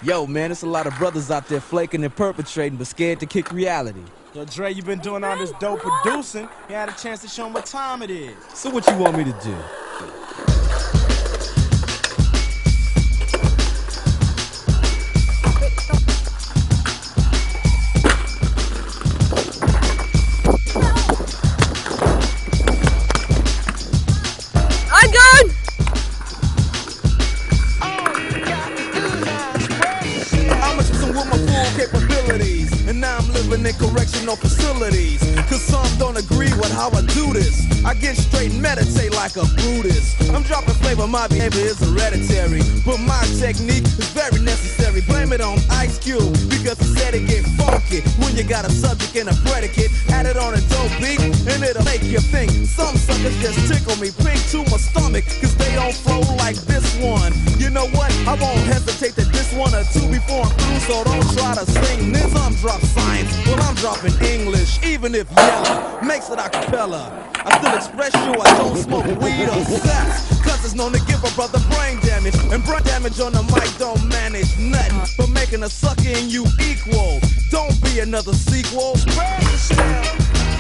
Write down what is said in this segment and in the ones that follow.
Yo, man, it's a lot of brothers out there flaking and perpetrating, but scared to kick reality. Yo, Dre, you been doing all this dope producing. You had a chance to show them what time it is. So what you want me to do? And now I'm living in correctional facilities, cause some don't agree with how I do this. I get straight and meditate like a Buddhist. I'm dropping flavor, my behavior is hereditary, but my technique is very necessary. Blame it on Ice Cube, because he said it get funky when you got a subject and a predicate. Add it on a dope beat, and it'll make you think. Some suckers just tickle me pink to my stomach, cause they don't flow like this one. You know what? I won't hesitate to diss one or two before I'm through, so don't try to sing this. I'm drop science, well I'm dropping English, even if yellow makes it a cappella. I still express you, I don't smoke weed or sex, cause it's known to give a brother brain damage, and brain damage on the mic don't manage nothing but making a sucker and you equal. Don't be another sequel. Spread yourself.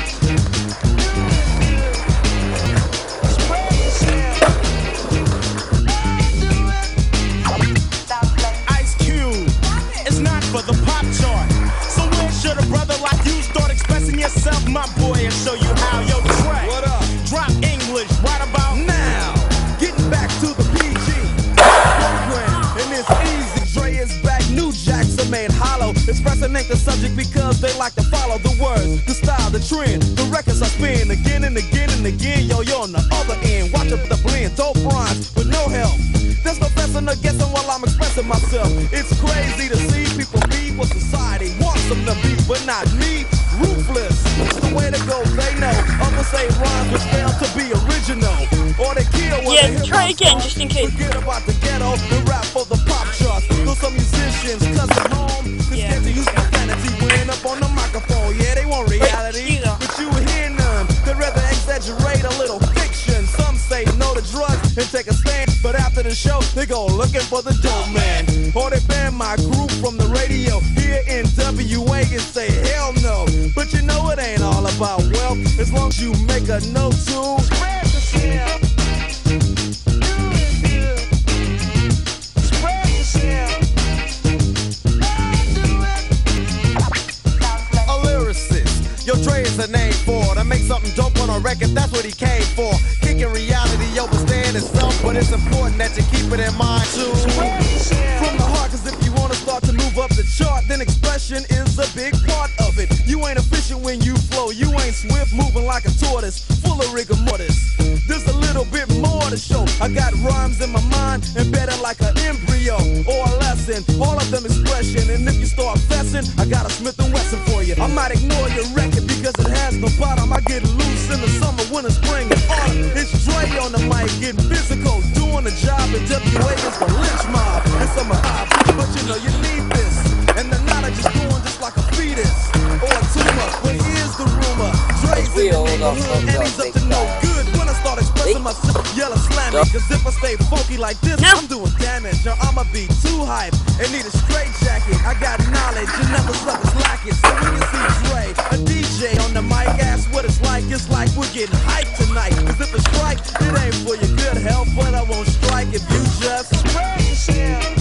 Ice Cube, it's not for the pop chart. So when should a brother like you start expressing yourself, my boy, and show you how? Yo, Dre, what up? Drop English right about now. Getting back to the PG program, and it's easy. Dre is back, new jacks are made hollow. Expressing ain't the subject because they like to follow the words, the style, the trend. The records I spin again and again and again. Yo, you're on the other end. Watch up the blend, dope rhymes with no help. There's no guessing or guessing while I'm expressing myself. It's crazy to see people be what society wants them to be, but not me. Ruthless, it's the way to go, they know. Others say rhymes which fail to be original, or they kill what yeah, try again, just in case. Forget about the ghetto and rap for the pop charts. Though some musicians cuss at home, scared to use profanity when up on the microphone. Yeah, they want reality, but you hear none. They'd rather exaggerate a little fiction. Some say no to drugs and take a stand, but after the show, they go looking for the dope man. Or they ban my group from the radio here in WA and say hell no. But you know it ain't all about wealth, as long as you make a note to spread yourself. Spread yourself. A lyricist, yo, Dre is a name for to make something dope on a record, that's what he came for. Kicking reality over stand itself, but it's important that you keep it in mind too. From the heart, cause if you wanna start to move up the chart, then expression is a big part of it. You ain't efficient when you flow, you ain't swift, moving like a tortoise, full of rigor mortis. There's a little bit more to show. I got rhymes in my mind, embedded like an embryo or a lesson, all of them expression. And if you start fessing, I got a Smith & Wesson for you. I might ignore your record because it has no bottom. I get loose in the summer, winter, spring, and autumn. It's Dre on the mic, getting physical, doing the job. And WA is the lynch mob. It's a mob, but you know you need this. And the knowledge is going just like a fetus or a tumor. But here's the rumor: Dre's in the neighborhood and he's up to no good. When I start expressing myself, yell and slam me. Cause if I stay funky like this, I'm doing damage. Or I'ma be too hype and need a straight jacket. I got knowledge and never suckers lack it. So when you see Dre, a DJ on the mic, ask what it's like we're getting hyped tonight. Cause if it's strike, it ain't for your good health, but I won't strike if you just spread yourself.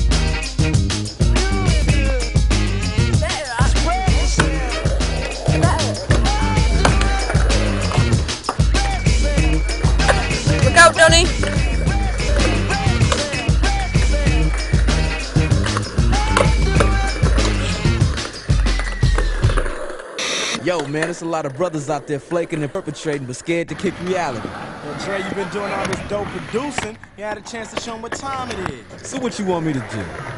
Look out, Donnie. Yo, man, it's a lot of brothers out there flaking and perpetrating, but scared to kick reality. Yo, Dre, you been doing all this dope producing. You had a chance to show them what time it is. So what you want me to do?